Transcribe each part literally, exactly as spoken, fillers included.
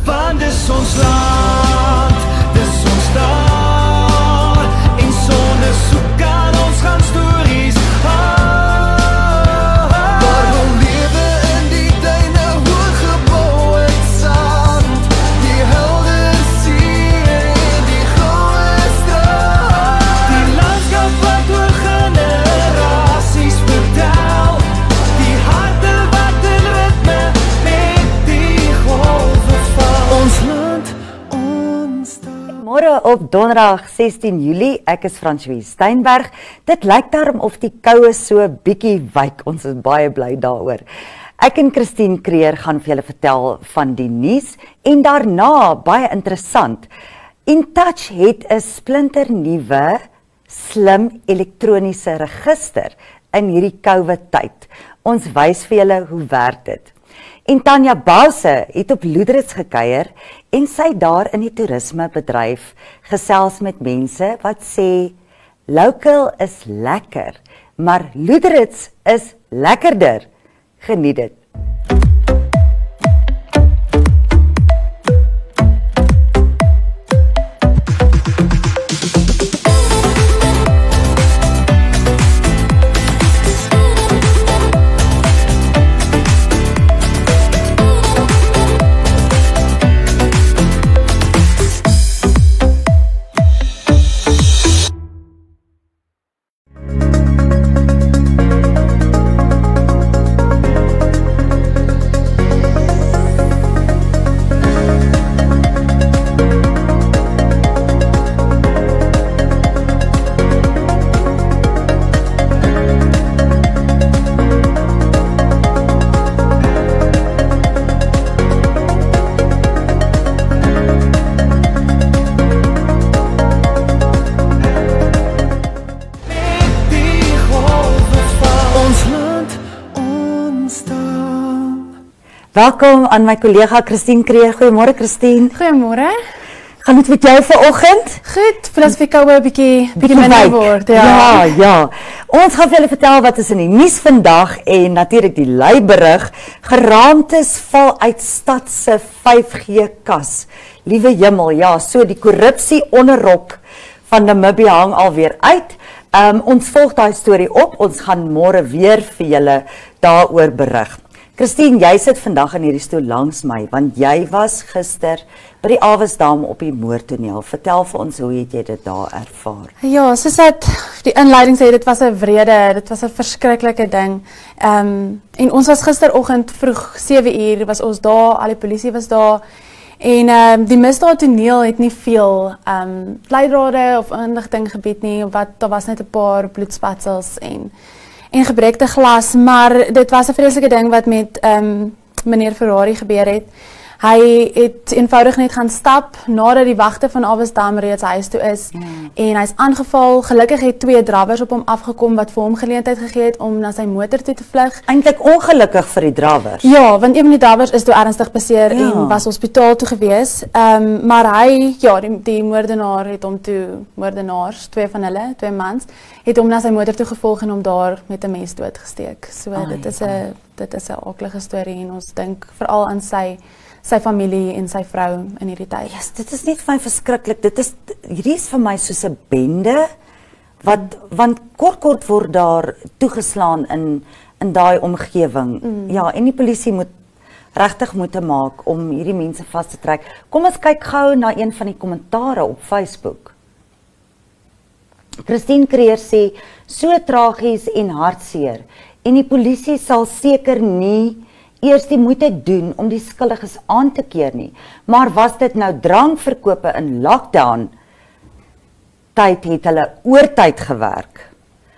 want dis ons land, dis ons taal, en sonder soek aan ons gaan stories haal. Waar wil lewe in die tuine, hoog gebou uit sand, die helder see en die goue straat, die landskap wat oor generasies vertel, die harte wat in ritme met die golwe val. Ons land, ons taal. Môre op donderdag sestien Julie, ek is Francois Steinberg. Dit lyk daarom of die koue so bietjie wyk, ons is baie bly daaroor. Ek en Christine Kreer gaan vir julle vertel van die nuus en daarna, baie interessant, InTouch het 'n splinternuwe slim elektroniese register in hierdie COVID tyd. Ons wys vir julle hoe werk dit. En Tanya Bause het op Loederitz gekuier en sy daar in die toerismebedryf gesels met mense wat sê local is lekker, maar Loederitz is lekkerder. Geniet dit. Welkom aan my collega Christine Kreer. Goeiemôre Christine. Goeiemôre. Gaan dit met jou vanoggend? Goed, vir as vir koue 'n bietjie bietjie minder word. Ja. ja, ja. Ons gaan vir julle vertel wat is in die nuus vandag en natuurlik die leiberig. Geraamtes val uit stad se vyf G kas. Liewe hemel, ja, so die korrupsie onderrok van Namibië hang alweer uit. Um, ons volg daai storie op. Ons gaan môre weer vir julle daaroor berig. Christine, jy sit vandag in hierdie stoel langs my, want jy was gister by die Awesdam op die moordtoneel. Vertel vir ons, hoe het jy dit daar ervaar? Ja, soos dat die inleiding sê, dit was 'n wrede, dit was 'n verskriklike ding. Um, en ons was gisteroggend vroeg sewe uur, was ons daar, al die polisie was daar, en um, die misdaadtoneel het nie veel um, leidrade of inligting gebied nie, wat, daar was net 'n paar bloedspatsels en en gebrekte glas, maar dit was 'n vreeslike ding wat met um, meneer Ferrari gebeur het. Hy het eenvoudig net gaan stap nadat die wagte van Awesdam reeds huis toe is mm. en hy's aangeval. Gelukkig het twee drawers op hom afgekom wat vir hom geleentheid gegee het om na sy motor toe te vlug. Eintlik ongelukkig vir die drawers. Ja, want een van die drawers is toe ernstig beseer ja. en was hospitaal toe gewees. Um, maar hy, ja, die, die moordenaar het hom toe, moordenaars, twee van hulle, twee mans, het hom na sy motor toe gevolg en hom daar met 'n mes doodgesteek. So ai, dit is 'n dit is 'n aaklige storie en ons dink veral aan sy sy familie en sy vrou in hierdie tyd. Yes, dit is net vir my verskriklik. Dit is hierdie is vir my soos 'n bende wat want kort kort word daar toegeslaan in in daai omgewing. Mm. Ja, en die polisie moet regtig moeite maak om hierdie mense vas te trek. Kom ons kyk gou na een van die kommentare op Facebook. Christine Kreer sê, so tragies en hartseer en die polisie sal seker nie eers die moeite doen om die skuldiges aan te keer nie. Maar was dit nou drankverkope in lockdown, tyd het hulle oortyd gewerk.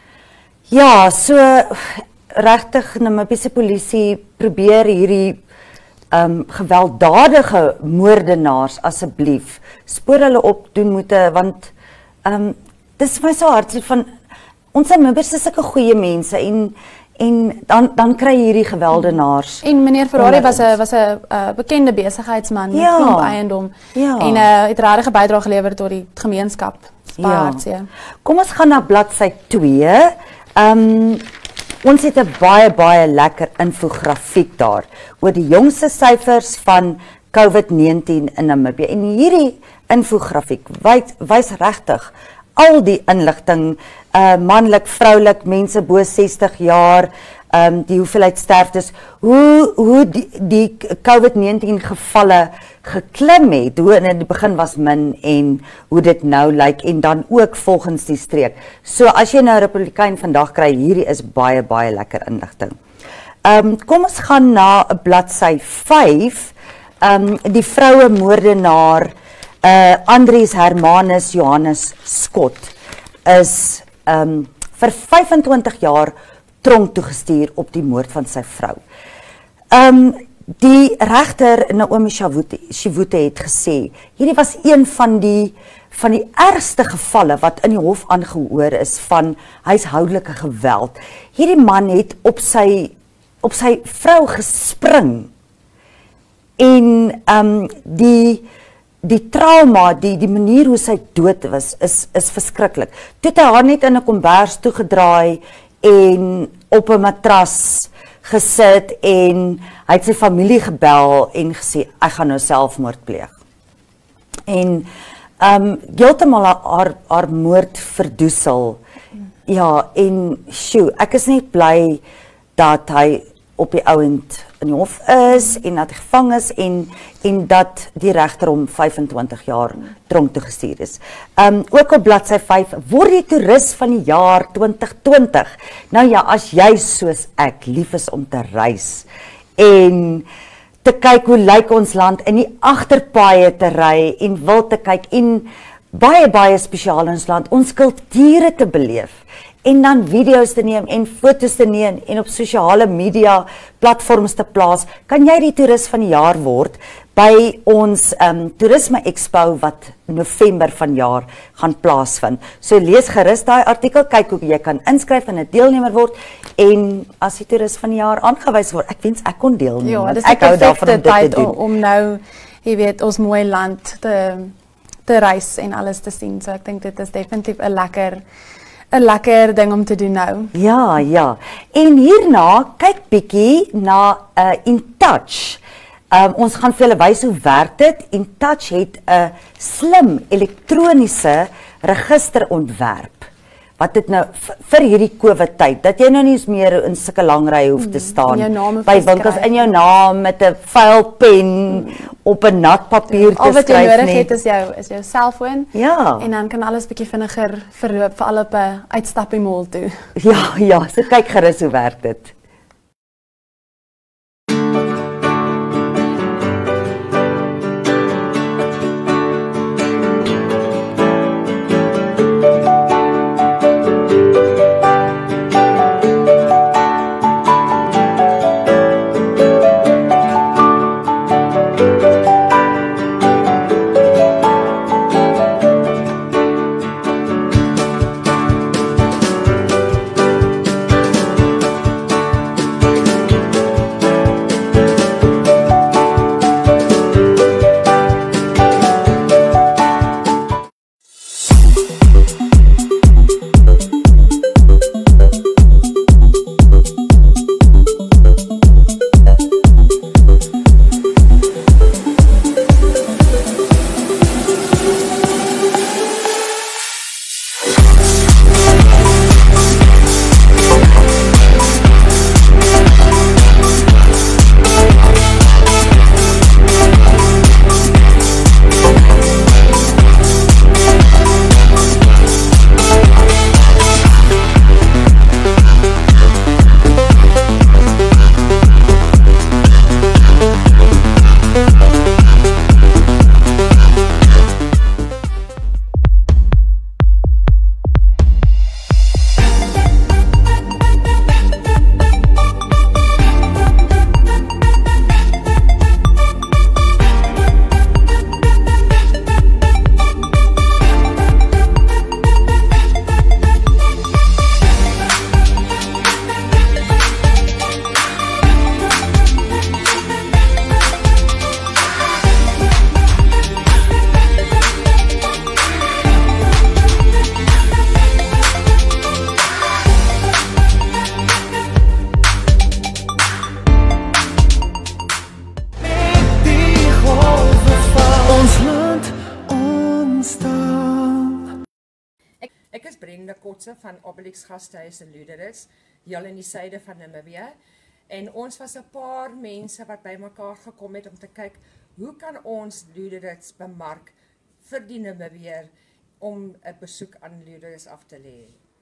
Ja, so regtig Namibiese polisie probeer hierdie um, gewelddadige moordenaars asseblief spoor hulle op, doen moete, want um, dis vir my so hartseer van ons Namibiërs is sulke goeie mense en En dan dan kry jy hierdie geweldenaars. En meneer Ferrari was 'n was 'n uh, bekende besigheidsman met ja. klomp eiendom. Ja. En uh, het regtig bydrae gelewer tot die gemeenskap. Ja. Kom ons gaan na bladsy twee. Um ons het 'n baie baie lekker infografiek daar oor die jongste syfers van COVID negentien in Namibië. En hierdie infografiek wys, wys regtig al die inligting, uh, manlik, vroulik, mense bo sestig jaar, um, die hoeveelheid sterftes, hoe, hoe die, die COVID negentien gevalle geklim het, hoe in die begin was min en hoe dit nou lyk en dan ook volgens die streek. So as jy nou Republikein vandag kry, hierdie is baie, baie lekker inligting. Um, kom ons gaan na bladsy vyf, um, die vroue moordenaar, uh, Andries Hermanus Johannes Scott, is um, vir vyfentwintig jaar tronk toegestuur op die moord van sy vrou. Um, die regter Naomi Shivute het gesê, hierdie was een van die van die ergste gevalle wat in die hof aangehoor is van huishoudelike geweld. Hierdie man het op sy op sy vrou gespring en um, die die trauma, die die manier hoe sy dood was, is is verskriklik. Toe het hy haar net in 'n kombers toegedraai en op 'n matras gesit en hy het sy familie gebel en gesê ek gaan nou selfmoord pleeg. En um heeltemal haar haar moord verdoesel. Ja, en sjoe, ek is net bly dat hy op die ouend in die hof is en dat hy gevang is en en dat die regter hom vyfentwintig jaar tronk toegestuur is. Um ook op bladsy vyf word die toerist van die jaar twintig twintig. Nou ja, as jy soos ek lief is om te reis en te kyk hoe lyk ons land in die agterpaaie te ry en wil te kyk en baie baie spesiaal in ons land, ons kulture te beleef en dan video's te neem en foto's te neem en op sosiale media platforms te plaas, kan jy die toerist van die jaar word by ons um, Toerisme Expo wat November vanjaar gaan plaasvind. So lees gerus daai artikel, kyk hoe jy kan inskryf en 'n deelnemer word en as die toerist van die jaar aangewys word, ek wens ek kon deelneem. Ja, dis ek hou daarvan om dit te doen. Om, om nou, jy weet, ons mooi land te te reis en alles te sien. So ek dink dit is definitief 'n lekker 'n lekker ding om te doen nou. Ja, ja. En hierna kyk bietjie na uh, InTouch. Um, ons gaan vir julle wys hoe werk dit. InTouch het 'n slim elektroniese register ontwerp. Wat dit nou vir hierdie COVID tyd, dat jy nou nie meer in sulke lang rye hoef te staan mm, by winkels in jou naam met 'n vuil pen mm. op 'n nat papier te skryf nie. Al wat jy nodig het is jou is jou selfoon. Ja. En dan kan alles bietjie vinniger verloop vir al op 'n uitstappie mall toe. Ja, ja, so kyk gerus hoe werk dit. Kotse van Obelix Gasthuis in Luderitz, heel in die suide van Namibië. En ons was 'n paar mense wat bymekaar gekom het om te kyk, hoe kan ons Luderitz bemark vir die Namibiër om 'n besoek aan Luderitz af te lê.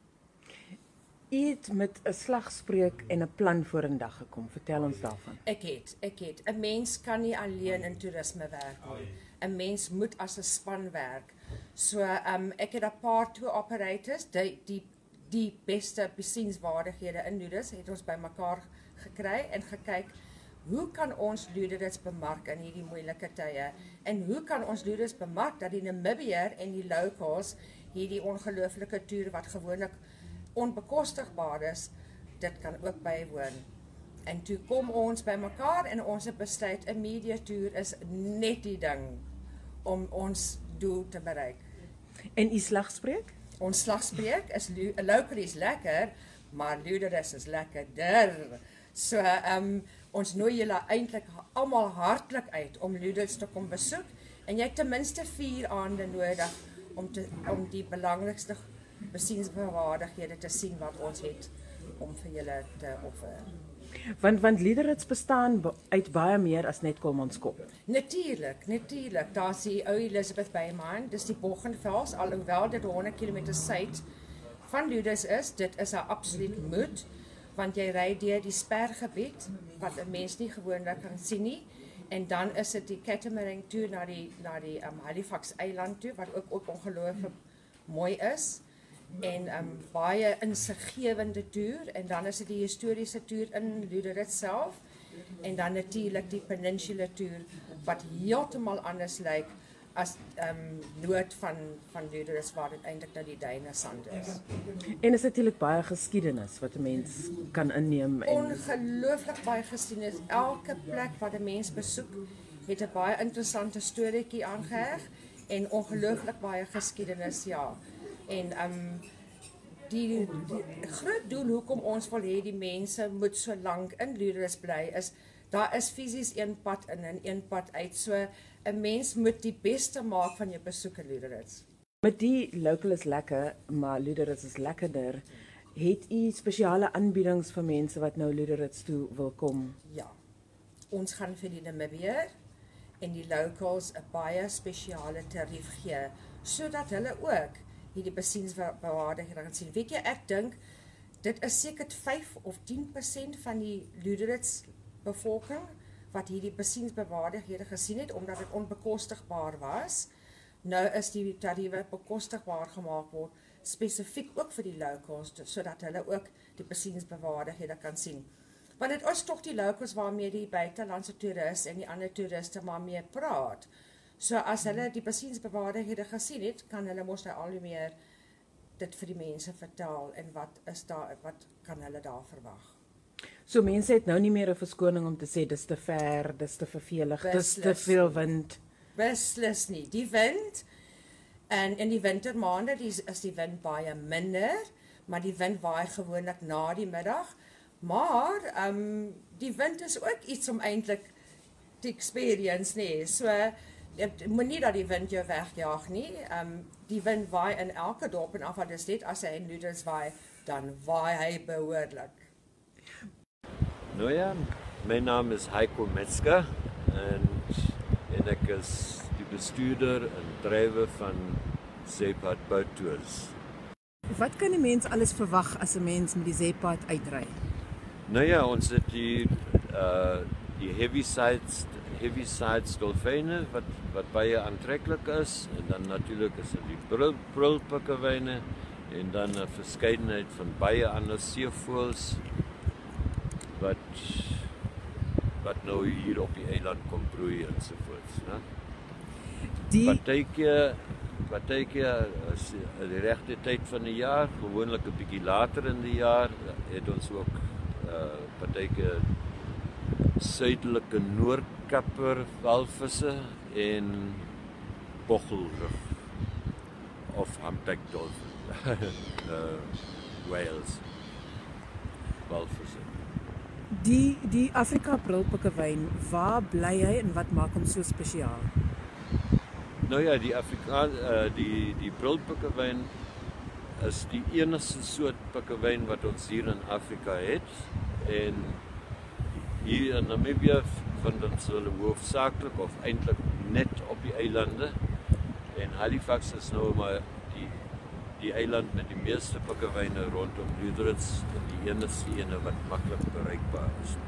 U het met 'n slagspreuk en 'n plan vorendag gekom. Vertel ons daarvan. Ek het, ek het. 'n Mens kan nie alleen in toerisme werk nie. 'n Mens moet as 'n span werk. So, um, ek het 'n paar tour operators, die die die beste besienswaardighede in Luderitz het ons bymekaar gekry en gekyk, hoe kan ons Luderitz bemark in hierdie moeilike tye? En hoe kan ons Luderitz bemark dat die Namibiër en die locals hierdie ongelooflike toer wat gewoonlik onbekostigbaar is, dit kan ook bywoon. En toe kom ons bymekaar en ons het besluit 'n media tour is net die ding om ons doel te bereik. En u slagspreuk? Ons slagspreuk is local is lekker, maar Luderitz is lekkerder. So um, ons nooi julle eintlik almal hartlik uit om Luderitz te kom besoek en jy het ten minste vier aande nodig om te om die belangrikste besienswaardighede te sien wat ons het om vir julle te offer. Want want Luderitz bestaan uit baie meer as net Kolmanskop. Natuurlik, natuurlik. Daar's die ou Elizabeth Bay mine, dis die Boggenvels, alhoewel dit honderd kilometer suid van Luderitz is, dit is 'n absoluut moet, want jy ry deur die spergebied wat 'n mens nie gewoonlik kan sien nie, en dan is dit die catamaran toe na die na die um, Halifax eiland toe wat ook ook ongelooflik mooi is. En um, baie insiggewende toer en dan is dit die historiese toer in Luderitz self en dan natuurlik die peninsula toer wat heeltemal anders lyk as um, noord van van Luderitz waar dit eintlik nou die duine sand is. En is natuurlik baie geskiedenis wat 'n mens kan inneem en ongelooflik baie geskiedenis. Elke plek wat 'n mens besoek het 'n baie interessante storieetjie aangeheg en ongelooflik baie geskiedenis, ja. En um, die, die groot doel hoekom ons wil hê die mense moet so lank in Luderitz bly is, daar is fisies een pad in en een pad uit. So 'n mens moet die beste maak van jou besoek in Luderitz. Met die local is lekker, maar Luderitz is lekkerder. Het u spesiale aanbiedings vir mense wat nou Luderitz toe wil kom? Ja. Ons gaan vir die Namibiër en die locals 'n baie spesiale tarief gee sodat hulle ook hierdie besienswaardighede kan sien. Weet jy, ek dink dit is seker vyf of tien persent van die Luderitz bevolking wat hierdie besienswaardighede gesien het omdat dit onbekostigbaar was. Nou is die tariewe bekostigbaar gemaak word spesifiek ook vir die locals sodat hulle ook die besienswaardighede kan sien. Want dit is tog die locals waarmee die buitelandse toeriste en die ander toeriste maar mee praat. So as hulle die besienswaardighede gesien het, kan hulle mos nou al hoe meer dit vir die mense vertel en wat is daar, wat kan hulle daar verwag. So mense het nou nie meer 'n verskoning om te sê dis te ver, dis te vervelig, dis te veel wind. Beslis nie. Die wind en in die wintermaande die, is die wind baie minder, maar die wind waai gewoonlik na die middag. Maar um, die wind is ook iets om eintlik te experience nie. So jy moet nie dat die wind jou wegjaag nie. Um, die wind waai in elke dorp en af wat is dit as hy in Luderitz waai, dan waai hy behoorlik. Nou ja, mijn naam is Heiko Metzger en, en ik is de bestuurder en drijver van Zeepad Boat Tours. Wat kan die mens alles verwag as 'n mens met die zeepad uitry? Nou ja, ons het die, uh, die heavy sides, heavy sides dolfijnen wat, wat baie aantrekkelijk is en dan natuurlijk is er die brul, brulpikkewyne en dan 'n verskeidenheid van baie ander seevoëls wat wat nou hier op die eiland kom broei ensovoorts, né? Die partykeer partykeer is die regte tyd van die jaar, gewoonlik 'n bietjie later in die jaar het ons ook uh partykeer suidelike noordkapper walvisse en boggelrug of humpback dolphin uh whales walvisse. die die Afrika brulpikkewyn, waar bly hy en wat maak hom so spesiaal? Nou ja, die Afrikaan uh, die die brulpikkewyn is die enigste soort pikkewyn wat ons hier in Afrika het. En hier in Namibië vind ons hulle hoofsaaklik of eintlik net op die eilande. En Halifax is nou maar die die eiland met die meeste pikkewyne rondom Lüderitz en die enigste ene wat maklik bereikbaar is.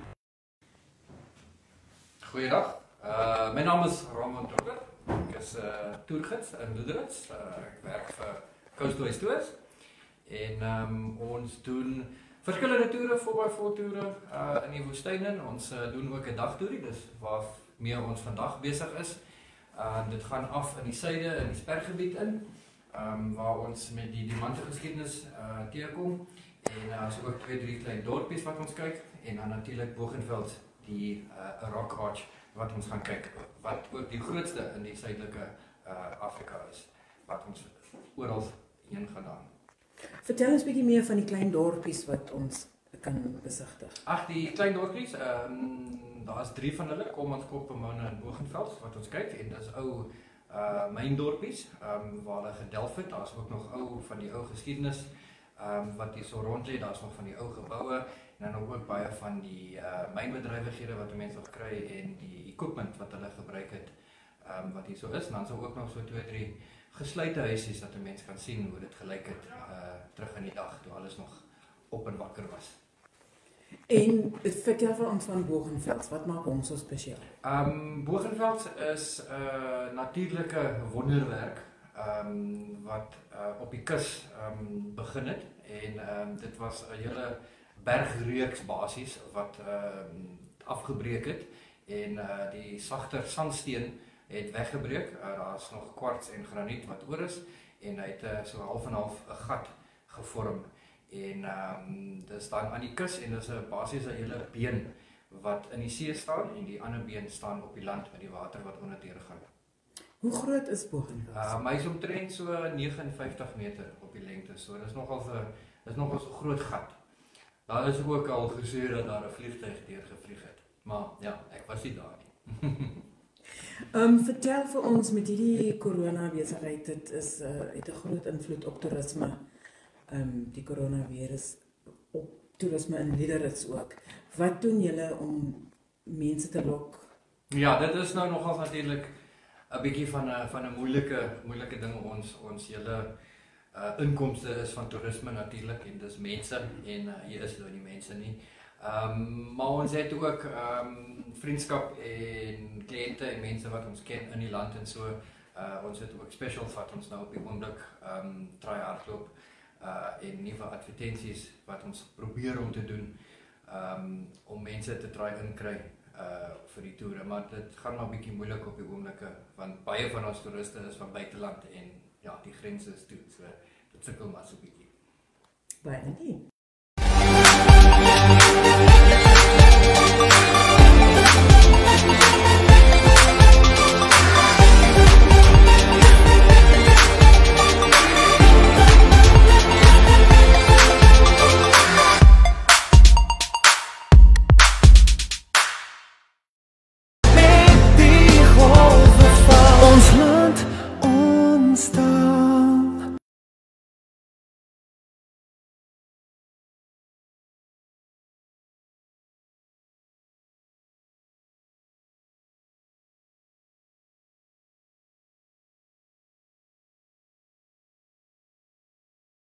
Goeiedag. Uh, my naam is Ramon Trotter. Ek is 'n uh, toergids in Lüderitz. Uh, ek werk vir Coastal Tours en um, ons doen verskillende toere, four by four toere uh, in die woestyne. Ons uh, doen ook 'n dagtoerie, dis waarmee ons vandag besig is. Uh, dit gaan af in die suide in die spergebied in, um, waar ons met die diamante geskiedenis uh, teekom. En uh, so ook twee, drie klein dorpies wat ons kyk en dan natuurlik Bogenveld, die uh, Rock Arch wat ons gaan kyk, wat ook die grootste in die suidelike uh, Afrika is, wat ons oral heen gedaan. Vertel ons 'n bietjie meer van die klein dorpies wat ons kan besigtig. Ag, die klein dorpies, ehm um, daar's drie van hulle, Kommanskop, Pomona en Bogenveld wat ons kyk en dis ou uh myn dorpies, ehm um, waar hulle gedelf het. Daar's ook nog ou van die ou geskiedenis ehm um, wat hier so rond lê. Daar's nog van die ou geboue en dan ook baie van die uh mynbedrywighede wat mense nog kry en die equipment wat hulle gebruik het ehm um, wat hier so is. En dan is ook nog so twee, drie gesluite huisies dat 'n mens kan sien hoe dit gelyk het uh terug in die dag toe alles nog op en wakker was. En vertel vir ons van Bogenveld, wat maak ons so spesiaal? Ehm um, Bogenveld is 'n uh, natuurlike wonderwerk ehm um, wat uh, op die kus ehm um, begin het en ehm um, dit was 'n hele bergreeks basies wat ehm um, afgebreek het en uh, die sagter sandsteen het weggebreek. Uh, Daar's nog kwarts en graniet wat oor is en hy het uh, so half en half 'n gat gevorm. En ehm um, dit staan aan die kus en dis 'n basies 'n hele been wat in die see staan en die ander been staan op die land met die water wat onder deur gaan. Hoe groot is Bogenveld? Uh, my is omtrent so negenenvyftig meter op die lengte. So dis nogal 'n dis nogal 'n groot gat. Daar is ook al gesê dat daar 'n vliegtuig deur gevlieg het. Maar ja, ek was nie daar nie. Ehm um, vertel vir ons met hierdie corona besigheid, dit is uh, het 'n groot invloed op toerisme. Ehm um, die coronavirus op toerisme in Lüderitz ook. Wat doen julle om mense te lok? Ja, dit is nou nogals natuurlik 'n bietjie van 'n van 'n moeilike moeilike ding. Ons ons hele uh, inkomste is van toerisme natuurlik en dis mense en uh, hier is nou nie mense nie. Ehm um, maar ons het ook ehm um, vriendskap en kliënte en mense wat ons ken in die land en so. Uh, ons het ook specials wat ons nou op die oomblik ehm um, try hardloop. Uh, en nuwe advertensies wat ons probeer om te doen um, om mense te try inkry uh, vir die toere, maar dit gaan maar 'n bietjie moeilik op die oomblikke want baie van ons toeriste is van buiteland en ja, die grense is toe, so dit sukkel maar so 'n bietjie. Baie dankie.